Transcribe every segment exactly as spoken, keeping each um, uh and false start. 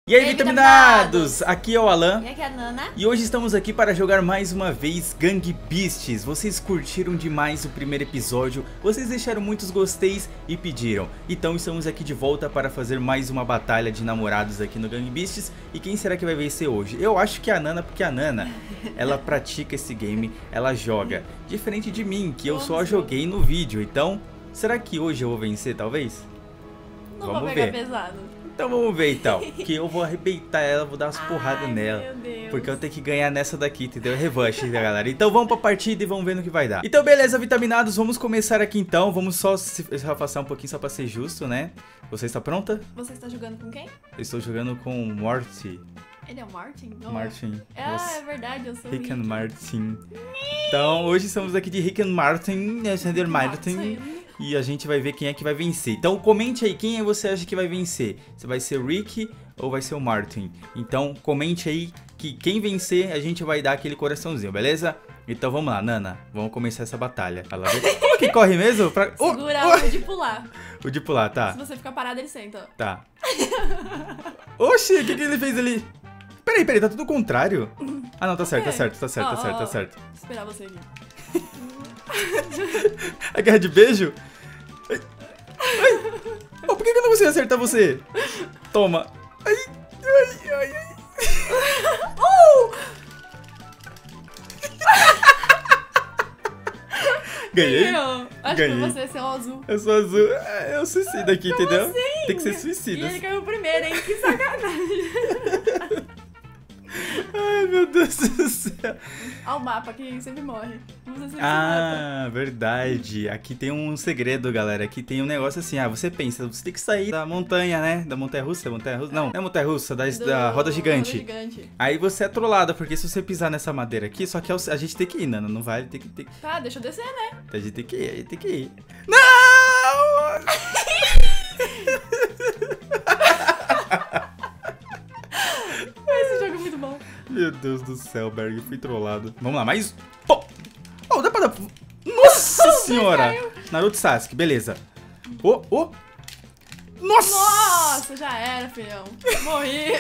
E aí, vitaminados! Aqui é o Alan. E aqui é a Nana. E hoje estamos aqui para jogar mais uma vez Gang Beasts. Vocês curtiram demais o primeiro episódio, vocês deixaram muitos gosteis e pediram. Então estamos aqui de volta para fazer mais uma batalha de namorados aqui no Gang Beasts. E quem será que vai vencer hoje? Eu acho que é a Nana, porque a Nana, ela pratica esse game, ela joga. Diferente de mim, que eu só joguei no vídeo. Então, será que hoje eu vou vencer, talvez? Não Vamos vou pegar ver. pesado. Então vamos ver então, que eu vou arrebentar ela, vou dar umas porradas Ai, nela. meu Deus. Porque eu tenho que ganhar nessa daqui, entendeu? Revanche, né, galera? Então vamos pra partida e vamos ver no que vai dar. Então beleza, vitaminados, vamos começar aqui então. Vamos só se afastar um pouquinho só pra ser justo, né? Você está pronta? Você está jogando com quem? Eu estou jogando com o Morty. Ele é o Martin? Não. Martin. Ah, Você- é verdade, eu sou o Rick and Rick. Martin. Então hoje estamos aqui de Rick and Martin, né? Sander Martin. Martin. E a gente vai ver quem é que vai vencer. Então comente aí quem você acha que vai vencer. Se vai ser o Rick ou vai ser o Martin. Então comente aí que quem vencer a gente vai dar aquele coraçãozinho, beleza? Então vamos lá, Nana. Vamos começar essa batalha. Olha lá, vê- Como que corre mesmo? Pra... Oh, Segura oh! o de pular. O de pular, tá. Se você ficar parado, ele senta. Tá. Oxi, o que, que ele fez ali? Peraí, peraí, tá tudo ao contrário. Ah não, tá certo, tá certo, tá certo, tá Ó, certo, ó, tá ó. certo. Vou esperar você aqui. A guerra de beijo? Ai. Ai. Oh, por que que eu não consigo acertar você? Toma. Ai, ai, ai, ai. Uh! Ganhei? Eu acho Ganhei. que você é o azul. Eu sou azul. É, eu suicida aqui, entendeu? assim? Tem que ser E suicida. ele caiu primeiro, hein? Que sacanagem. Ai, meu Deus do céu. Olha o mapa que sempre morre. Você sempre se mata. Ah, verdade. Aqui tem um segredo, galera. Aqui tem um negócio assim. Ah, você pensa, você tem que sair da montanha, né? Da montanha russa, da montanha russa. Não, não é montanha russa, da, Do- da roda gigante. Roda gigante. Aí você é trollada, porque se você pisar nessa madeira aqui, só que é o- a gente tem que ir, Nana. Não vai, tem que, tem que. Tá, deixa eu descer, né? A gente tem que ir, a gente tem que ir. Não! Esse jogo é muito bom. Meu Deus do céu, Berg, fui trollado. Vamos lá, mais. Pô! Oh, dá pra dar. Nossa senhora! Naruto Sasuke, beleza. Ô, ô! Nossa! Nossa, já era, filhão. Morri.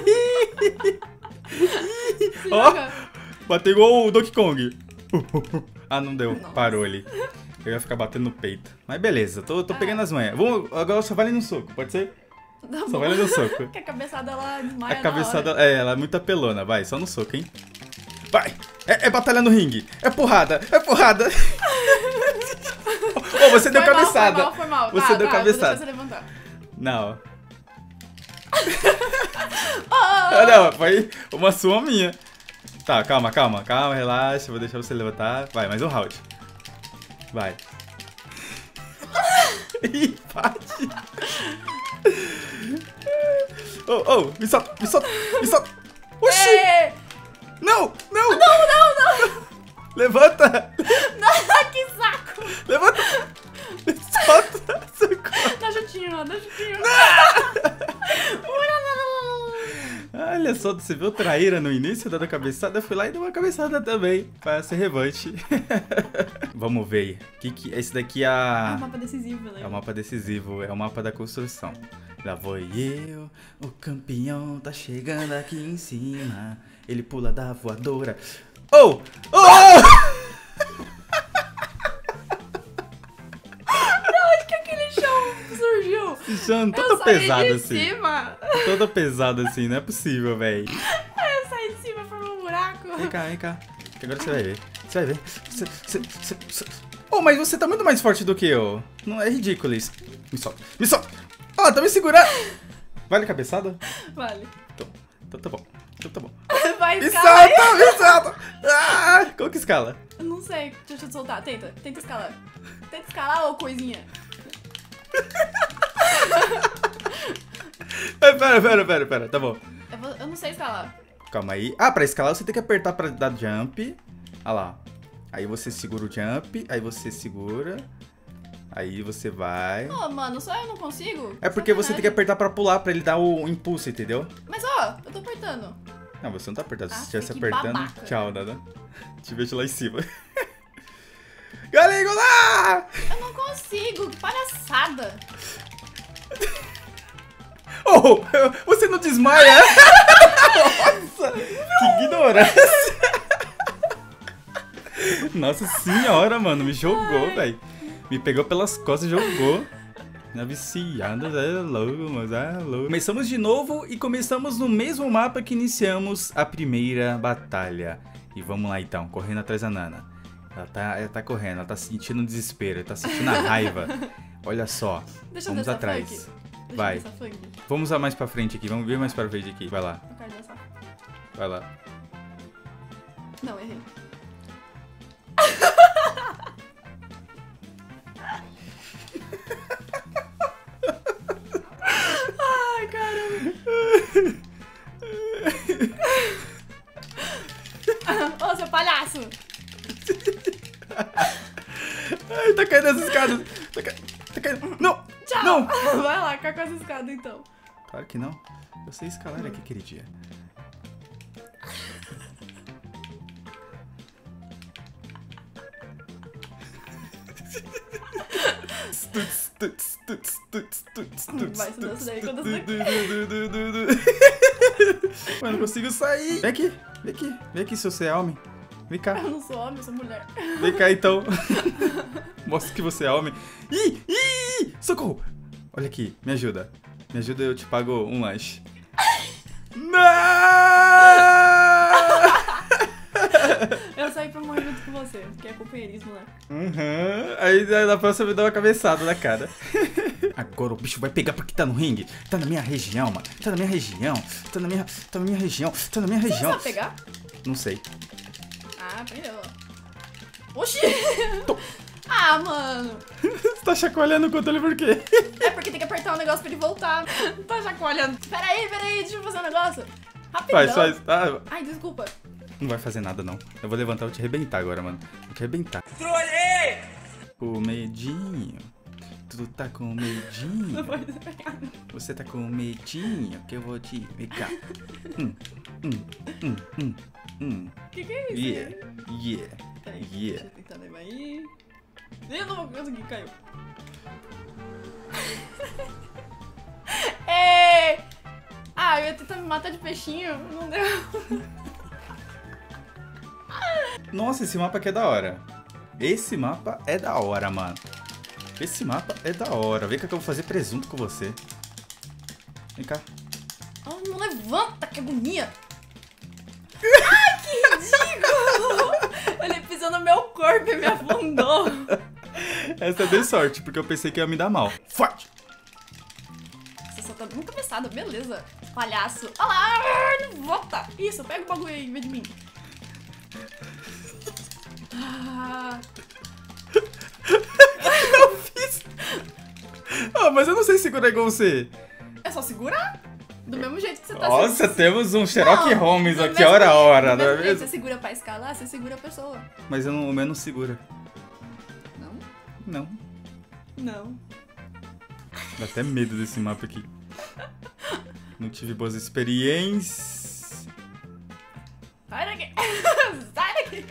Se Ó. joga. Bateu igual o Donkey Kong. Ah, não deu. Nossa. Parou ali. Eu ia ficar batendo no peito. Mas beleza, tô, tô pegando as manhas. Vamos, agora só vale no soco, pode ser? Tá Só bom. vale no soco. Que a cabeçada ela desmaia A cabeçada, na hora. é, ela é muito apelona. Vai, só no soco, hein? Vai! É, é batalha no ringue. É porrada, é porrada. Ô, você deu Foi mal, cabeçada. Foi mal, foi mal. Você tá, deu tá, cabeçada. Vou deixar você levantar. Não. Oh, Ah, não, foi uma sua minha. Tá, calma, calma, calma, relaxa. Vou deixar você levantar. Vai, mais um round. Vai. Ih, bate. Oh, oh, me solta, me solta, me solta. Oxi! Ê! Não, não! Não, não, não! Levanta! Não, que saco! Levanta! Me solta! Socorro. Dá chutinho, ó, dá chutinho. Olha só, você viu traíra no início dando cabeçada? Eu fui lá e dei uma cabeçada também, pra ser revanche. Vamos ver. Que que, esse daqui é É a... um mapa decisivo, né? É o mapa decisivo, é o mapa da construção. Lá vou eu, o campeão tá chegando aqui em cima. Ele pula da voadora. Oh! Oh! Onde que aquele chão surgiu? Esse chão Eu todo saí pesado de assim. cima. Todo pesado assim, não é possível, véi. Eu saí de cima, formou um buraco. Vem cá, vem cá. Que agora você vai ver. Você vai ver. Você, você, você, você... Oh, mas você tá muito mais forte do que eu. Não é ridículo isso. Me solta. Me solta. Ó, tá me segurando. Vale cabeçada? Vale. Então, então tá bom. Então tá bom. Vai, Me escala aí. solta, me solta. Ah, como que escala? Eu não sei, deixa eu te soltar. Tenta, tenta escalar. Tenta escalar, ô coisinha. Ai, Pera, pera, pera, pera. Tá bom. Eu, vou- eu não sei escalar. Calma aí. Ah, pra escalar você tem que apertar pra dar jump. Olha lá. Aí você segura o jump. Aí você segura. Aí você vai. Ô, mano, só eu não consigo? É porque você tem que Sacanagem. apertar pra pular, pra ele dar o impulso, entendeu? Mas ó, eu tô apertando. Não, você não tá apertando. Se Ah, você estivesse que apertando, babaca. tchau, Nana. Te vejo lá em cima. Galígula! Eu não consigo, que palhaçada. Oh! Socorro! Você não desmaia? Nossa, que ignorância. Nossa senhora, mano, me jogou, velho. Me pegou pelas costas e jogou. Na viciada, é louco, mas é louco. Começamos de novo e começamos no mesmo mapa que iniciamos a primeira batalha. E vamos lá então, correndo atrás da Nana. Ela tá, ela tá correndo, ela tá sentindo desespero, ela tá sentindo a raiva. Olha só, Deixa eu vamos dançar atrás. funk. Deixa Vai. eu dançar funk. Vamos lá mais pra frente aqui, vamos ver mais pra frente aqui. Vai lá, Eu quero dançar. vai lá. Não, errei. Ai, caramba. Ô, seu palhaço. Ai, tá caindo as escadas. Tá, ca... tá caindo. Não! Tchau. Não! Vai lá, cai com essa escada então. Claro que não. Eu sei escalar aqui, queridinha. Vai, se dança daí, quando eu Mano, não consigo sair. Vem aqui, vem aqui, vem aqui, se você é homem. Vem cá, Eu não sou homem, eu sou mulher. vem cá então. Mostra que você é homem. Ih, ih, socorro. Olha aqui, me ajuda. Me ajuda, eu te pago um lanche. Não! Eu saí pra morrer junto com você, porque é companheirismo, né? Uhum. Aí na próxima me dá uma cabeçada na cara. Agora o bicho vai pegar porque tá no ringue. Tá na minha região, mano. Tá na minha região. Tá na minha, tá na minha região. Tá na minha Você região. sabe pegar? Não sei. Ah, aprendeu. Oxi! Ah, mano. Você tá chacoalhando o controle por quê? É porque tem que apertar o negócio pra ele voltar. Tá chacoalhando. Peraí, peraí, deixa eu fazer um negócio. Rapidão. Faz, faz. Ah, Ai, desculpa. não vai fazer nada, não. Eu vou levantar e vou te arrebentar agora, mano. Vou te arrebentar. Trolei! Com medinho. Tu tá com Não medinho. pode pegar. Você tá com medinho que eu vou te pegar. Hum, hum, hum, hum, hum. Que que é isso? Yeah, yeah, Peraí, yeah. deixa eu tentar levar aí. Eu não vou conseguir, caiu. Ei! Ah, eu ia tentar me matar de peixinho, não deu. Nossa, esse mapa aqui é da hora. Esse mapa é da hora, mano. Esse mapa é da hora. Vem cá que eu vou fazer presunto com você. Vem cá. Oh, não levanta, que agonia! Ai, que ridículo! Ele pisou no meu corpo e me afundou. Essa eu dei sorte, porque eu pensei que ia me dar mal. Forte! Você só tá muito cabeçado, beleza. Palhaço. Olha lá, não volta. Isso, pega o bagulho aí em vez de mim. Ah, Eu fiz! Ah, mas eu não sei segurar igual você. é só segurar? Do mesmo jeito que você tá Nossa, se- temos um Sherlock Não, Holmes do aqui, mesmo hora a jeito- hora, do não é mesmo jeito que mesmo? você segura pra escalar, você segura a pessoa. Mas eu não, o meu não segura. Não? Não. Não. Dá até medo desse mapa aqui. Não tive boas experiências. Sai daqui. Sai daqui.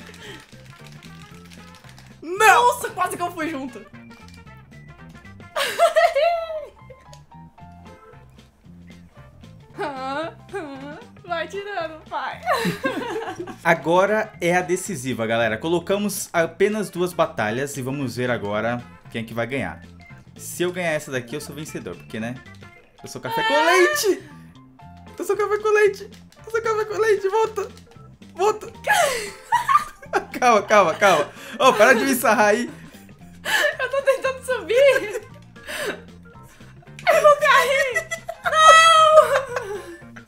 Não! Nossa, quase que eu fui junto. Vai tirando, pai. Agora é a decisiva, galera. Colocamos apenas duas batalhas e vamos ver agora quem é que vai ganhar. Se eu ganhar essa daqui, eu sou vencedor, porque, né? Eu sou café com leite! Eu sou café com leite! Eu sou café com leite! Volta! Volta! Calma, calma, calma. Ô, oh, para de me sarrar aí. Eu tô tentando subir. Eu vou cair. Não!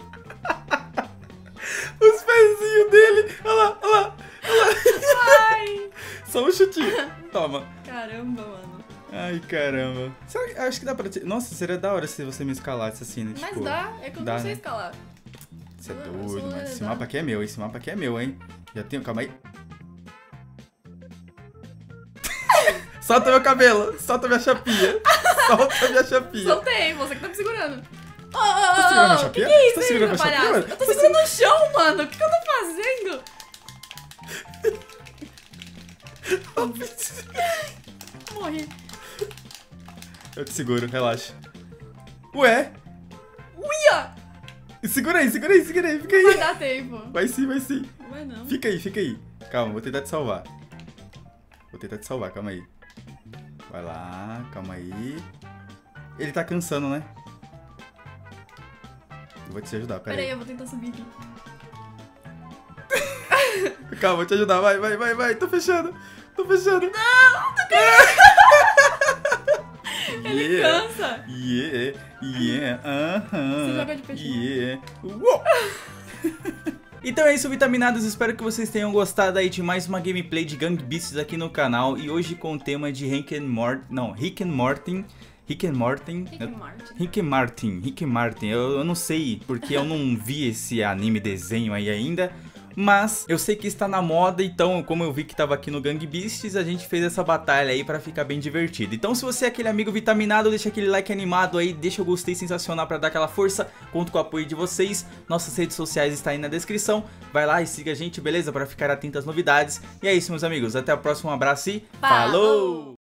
Os pezinhos dele. Olha lá, olha lá. Ai. Só um chutinho. Toma. Caramba, mano. Ai, caramba. Será que, acho que dá pra... Te... Nossa, seria da hora se você me escalasse assim, né? Mas Tipo, dá, é que eu dá, não sei né? escalar. Você é Eu doido, sou mas esse lesada. mapa aqui é meu, esse mapa aqui é meu, hein? Já tenho, calma aí. Solta meu cabelo, solta minha chapinha. Solta minha chapinha. Soltei, você que tá me segurando. Ô, ô, ô, Tá segurando a ô, chapinha? que que é isso Tá aí, segurando meu a chapinha, palhaço? mano? Eu tô Tá segurando no chão, mano. O que, que eu tô fazendo? Morri. Eu te seguro, relaxa. Ué? Ui! Cansa! Segura aí, segura aí, segura aí, fica aí. Vai dar tempo. Vai sim, vai sim. Vai não. Fica aí, fica aí. Calma, vou tentar te salvar. Vou tentar te salvar, calma aí. Vai lá, calma aí. Ele tá cansando, né? Eu vou te ajudar, pera, Pera aí, aí. eu vou tentar subir aqui. Calma, vou te ajudar, vai, vai, vai, vai. Tô fechando, tô fechando. Não, tô caindo. Ele Yeah, cansa. yeah, yeah, aham. Você joga de peixinho. Yeah. Uou. Então é isso, vitaminados, espero que vocês tenham gostado aí de mais uma gameplay de Gang Beasts aqui no canal. E hoje com o tema de Rick and Morty, não, Rick and Morty, Rick and Morty, Rick and Morty. Rick and Martin, Rick and Martin, eu, eu não sei, porque eu não vi esse anime desenho aí ainda. Mas eu sei que está na moda, então como eu vi que estava aqui no Gang Beasts, a gente fez essa batalha aí pra ficar bem divertido. Então se você é aquele amigo vitaminado, deixa aquele like animado aí, deixa o gostei sensacional pra dar aquela força. Conto com o apoio de vocês, nossas redes sociais estão aí na descrição. Vai lá e siga a gente, beleza? Pra ficar atento às novidades. E é isso, meus amigos, até a próxima, um abraço e Falou! falou!